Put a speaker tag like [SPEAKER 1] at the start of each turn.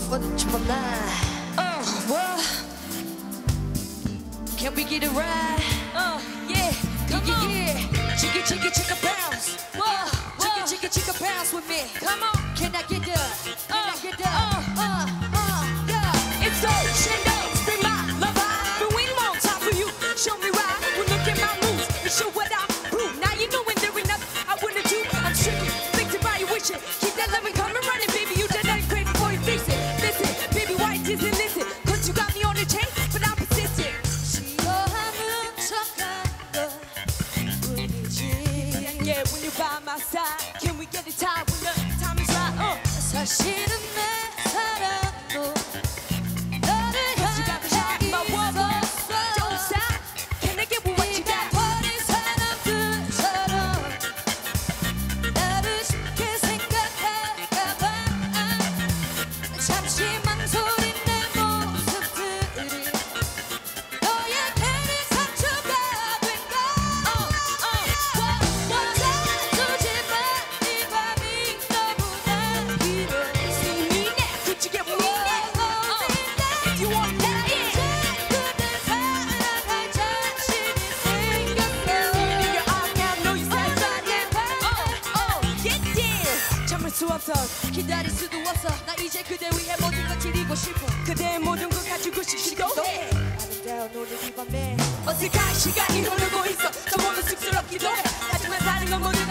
[SPEAKER 1] what you want well, can we get it right? Yeah, yeah. Chicka bounce. Chicka bounce with me. Come on, can I get the? Yeah. It's ocean dance, bring my love out. Been waiting long time for you. Show me right. Well, look at my moves and show what I prove. Now you know when there ain't nothing I wouldn't do. I'm tricky, victim by your wishing. Keep that loving coming running, baby. You done nothing great before you fix it. Listen, baby, why you just listen? Cause you got me on the chain, but I'm persistent. Yeah, when you're by my side, can we get it tied when the time is right? 사실은 내 사랑도 너를 향해 있었어. Don't stop, can I get what you got? 버린 사람들처럼 나를 쉽게 생각할까봐 잠시 망설인 내 모습들이 너에게는 상처가 된가? 수 없어 기다릴 수도 없어 나 이제 그대 위해 모든 걸 드리고 싶어 그대의 모든 걸 가지고 싶기도 해 아름다운 오늘 이 밤에 어색한 시간이 흐르고 있어 저 보면 쑥스럽기도 해 하지만 사는 건 모두